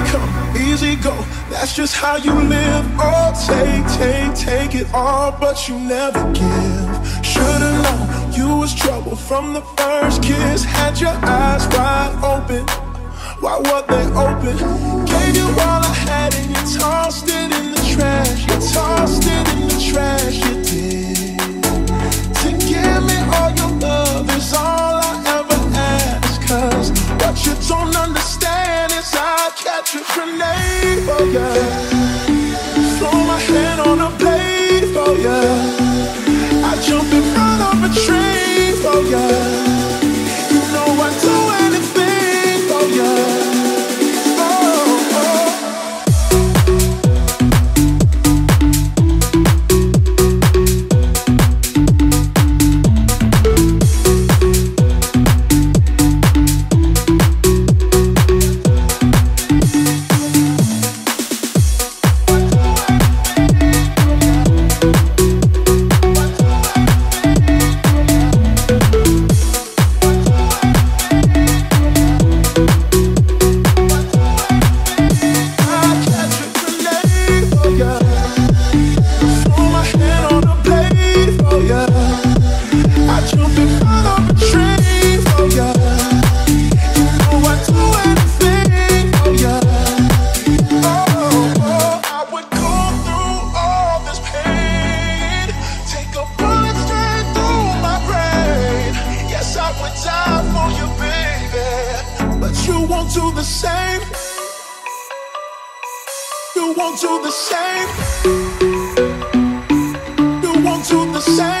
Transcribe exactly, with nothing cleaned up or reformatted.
come, easy go, that's just how you live. Oh, take, take, take it all, but you never give. Should've known you was trouble from the first kiss. Had your eyes wide open, why were they open? Gave you all I had and you tossed it in the trash. You tossed it in the trash, you did. To give me all your love is all I ever ask. Cause what you don't understand is I'll catch a grenade for ya, throw my hand on a blade for ya, I jump in front of a train for ya. You know I'd do anything for ya. You won't do the same. You won't do the same. You won't do the same.